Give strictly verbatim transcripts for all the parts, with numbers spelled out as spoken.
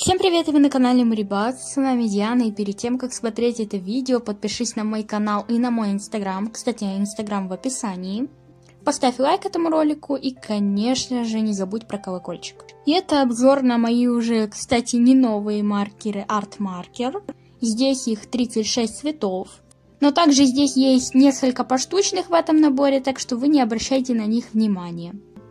Всем привет, и вы на канале Мурибас, с вами Диана, и перед тем, как смотреть это видео, подпишись на мой канал и на мой инстаграм, кстати, инстаграм в описании, поставь лайк этому ролику и, конечно же, не забудь про колокольчик. И это обзор на мои уже, кстати, не новые маркеры Art Marker, здесь их тридцать шесть цветов, но также здесь есть несколько поштучных в этом наборе, так что вы не обращайте на них внимания.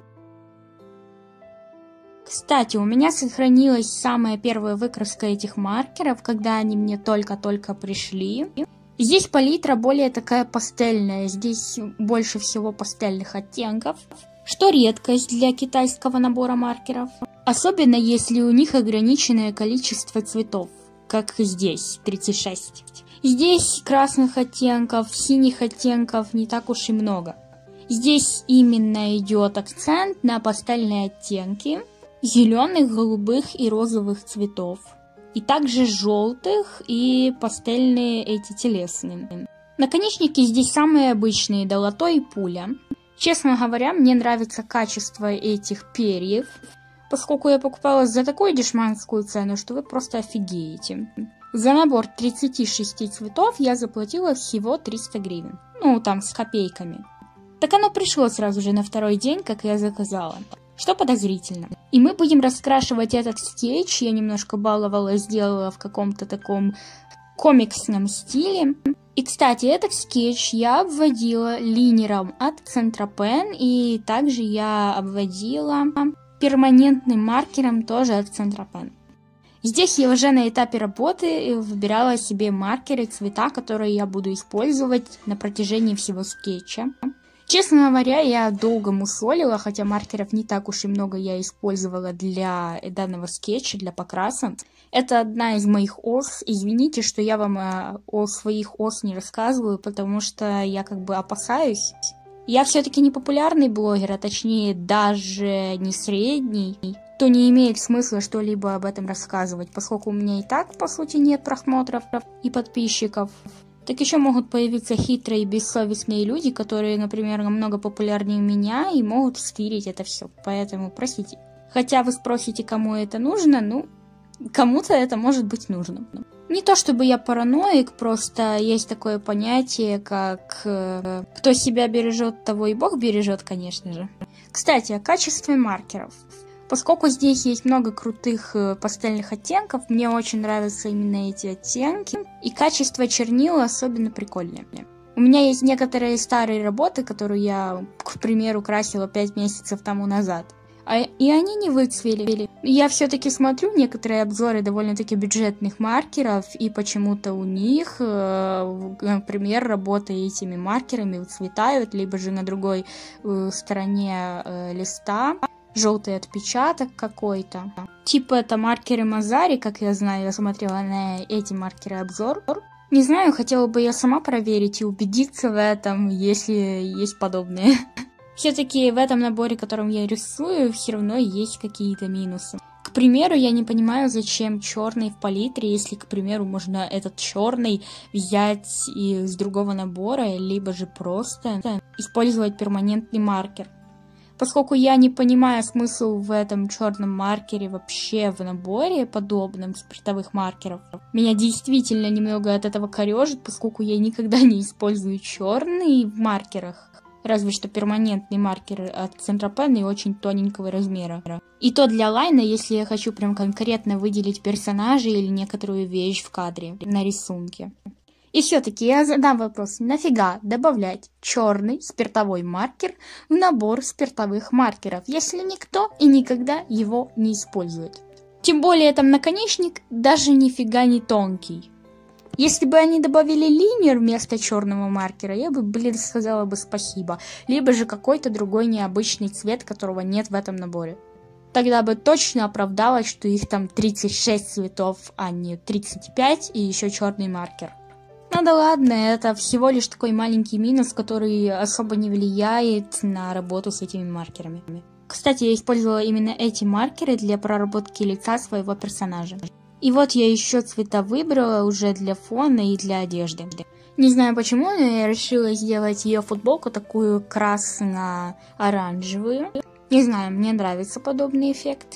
Кстати, у меня сохранилась самая первая выкраска этих маркеров, когда они мне только-только пришли. Здесь палитра более такая пастельная, здесь больше всего пастельных оттенков, что редкость для китайского набора маркеров. Особенно если у них ограниченное количество цветов, как здесь, тридцать шесть. Здесь красных оттенков, синих оттенков не так уж и много. Здесь именно идет акцент на пастельные оттенки зеленых, голубых и розовых цветов, и также желтых и пастельные эти телесные. Наконечники здесь самые обычные, долото и пуля. Честно говоря, мне нравится качество этих перьев, поскольку я покупала за такую дешманскую цену, что вы просто офигеете. За набор тридцати шести цветов я заплатила всего триста гривен, ну там с копейками. Так оно пришло сразу же на второй день, как я заказала. Что подозрительно. И мы будем раскрашивать этот скетч. Я немножко баловала, сделала в каком-то таком комиксном стиле. И, кстати, этот скетч я обводила линером от Центропен. И также я обводила перманентным маркером тоже от Центропен. Здесь я уже на этапе работы выбирала себе маркеры, цвета, которые я буду использовать на протяжении всего скетча. Честно говоря, я долго мусолила, хотя маркеров не так уж и много я использовала для данного скетча, для покраса. Это одна из моих ос. Извините, что я вам о своих ос не рассказываю, потому что я как бы опасаюсь. Я все-таки не популярный блогер, а точнее даже не средний, то не имеет смысла что-либо об этом рассказывать, поскольку у меня и так, по сути, нет просмотров и подписчиков. Так еще могут появиться хитрые и бессовестные люди, которые, например, намного популярнее меня и могут стырить это все. Поэтому простите. Хотя вы спросите, кому это нужно, ну, кому-то это может быть нужно. Не то чтобы я параноик, просто есть такое понятие, как э, кто себя бережет, того и Бог бережет, конечно же. Кстати, о качестве маркеров. Поскольку здесь есть много крутых э, пастельных оттенков, мне очень нравятся именно эти оттенки. И качество чернил особенно прикольное. У меня есть некоторые старые работы, которые я, к примеру, красила пять месяцев тому назад. А, и они не выцвели. Я все-таки смотрю некоторые обзоры довольно-таки бюджетных маркеров, и почему-то у них, э, например, работы этими маркерами выцветают, либо же на другой э, стороне э, листа желтый отпечаток какой-то. Типа это маркеры Мазари, как я знаю, я смотрела на эти маркеры обзор. Не знаю, хотела бы я сама проверить и убедиться в этом, если есть подобные. Все-таки в этом наборе, которым я рисую, все равно есть какие-то минусы. К примеру, я не понимаю, зачем черный в палитре, если, к примеру, можно этот черный взять из другого набора, либо же просто использовать перманентный маркер. Поскольку я не понимаю смысл в этом черном маркере вообще в наборе подобном спиртовых маркеров, меня действительно немного от этого корежит, поскольку я никогда не использую черный в маркерах. Разве что перманентный маркер от Центропен и очень тоненького размера. И то для лайна, если я хочу прям конкретно выделить персонажа или некоторую вещь в кадре на рисунке. И все-таки я задам вопрос, нафига добавлять черный спиртовой маркер в набор спиртовых маркеров, если никто и никогда его не использует? Тем более там наконечник даже нифига не тонкий. Если бы они добавили линер вместо черного маркера, я бы, блин, сказала бы спасибо. Либо же какой-то другой необычный цвет, которого нет в этом наборе. Тогда бы точно оправдалось, что их там тридцать шесть цветов, а не тридцать пять и еще черный маркер. Ну да ладно, это всего лишь такой маленький минус, который особо не влияет на работу с этими маркерами. Кстати, я использовала именно эти маркеры для проработки лица своего персонажа. И вот я еще цвета выбрала уже для фона и для одежды. Не знаю почему, но я решила сделать ее футболку такую красно-оранжевую. Не знаю, мне нравится подобный эффект.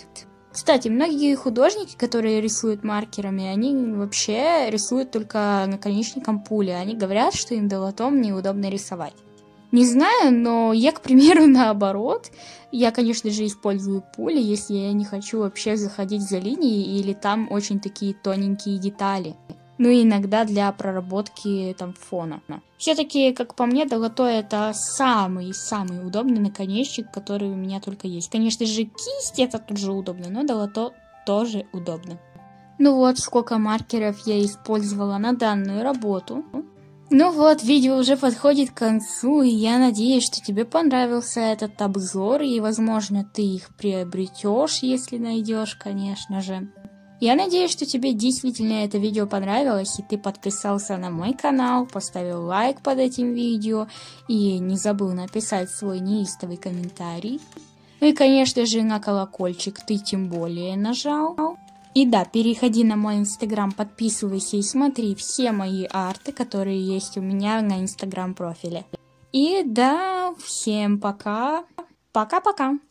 Кстати, многие художники, которые рисуют маркерами, они вообще рисуют только наконечником пули. Они говорят, что им долотом неудобно рисовать. Не знаю, но я, к примеру, наоборот. Я, конечно же, использую пули, если я не хочу вообще заходить за линии или там очень такие тоненькие детали. Ну и иногда для проработки там фона. Все-таки, как по мне, долото это самый-самый удобный наконечник, который у меня только есть. Конечно же, кисть это тоже удобно, но долото тоже удобно. Ну вот, сколько маркеров я использовала на данную работу. Ну вот, видео уже подходит к концу, и я надеюсь, что тебе понравился этот обзор, и, возможно, ты их приобретешь, если найдешь, конечно же. Я надеюсь, что тебе действительно это видео понравилось, и ты подписался на мой канал, поставил лайк под этим видео, и не забыл написать свой неистовый комментарий. Ну и, конечно же, на колокольчик ты тем более нажал. И да, переходи на мой инстаграм, подписывайся и смотри все мои арты, которые есть у меня на инстаграм профиле. И да, всем пока. Пока-пока.